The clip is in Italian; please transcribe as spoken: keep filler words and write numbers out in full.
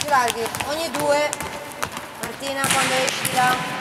bracci larghi, ogni due. Martina, quando esci da